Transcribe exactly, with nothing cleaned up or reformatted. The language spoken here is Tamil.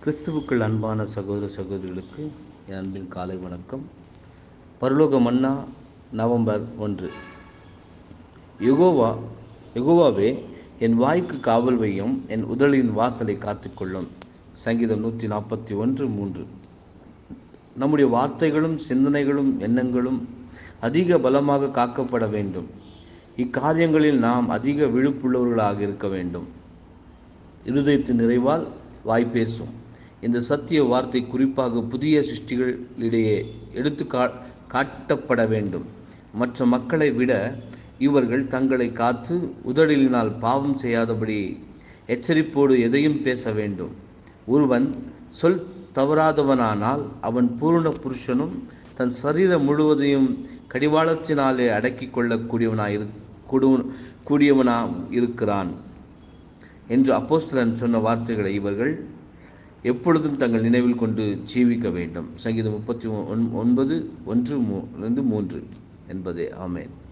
கிறிஸ்துவுக்குள் அன்பான சகோதர சகோதரிகளுக்கு என் அன்பின் காலை வணக்கம். பரலோக மன்னா நவம்பர் ஒன்று. யெகோவா யெகோவாவே என் வாய்க்கு காவல் வையும், என் உதலின் வாசலை காத்துக்கொள்ளும். சங்கீதம் நூற்றி நாற்பத்தி ஒன்று மூன்று. நம்முடைய வார்த்தைகளும் சிந்தனைகளும் எண்ணங்களும் அதிக பலமாக காக்கப்பட வேண்டும். இக்காரியங்களில் நாம் அதிக விழிப்புள்ளவர்களாக இருக்க வேண்டும். இருதயத்தின் நிறைவால் வாய் பேசும். இந்த சத்திய வார்த்தை குறிப்பாக புதிய சிருஷ்டிகளிடையே எடுத்து கா காட்டப்பட வேண்டும். மற்ற மக்களை விட இவர்கள் தங்களை காத்து உதடலினால் பாவம் செய்யாதபடி எச்சரிப்போடு எதையும் பேச வேண்டும். ஒருவன் சொல் தவறாதவனானால் அவன் பூர்ண புருஷனும் தன் சரீரம் முழுவதையும் கடிவாளத்தினாலே அடக்கி கொள்ளக்கூடியவனாய் இரு கூடியவனா இருக்கிறான் என்று அப்போஸ்தலன் சொன்ன வார்த்தைகளை இவர்கள் எப்பொழுதும் தங்கள் நினைவில் கொண்டு ஜீவிக்க வேண்டும். சங்கீதம் முப்பத்தி ஒன்பது ஒன்று மூ மூன்று என்பதே. ஆமென்.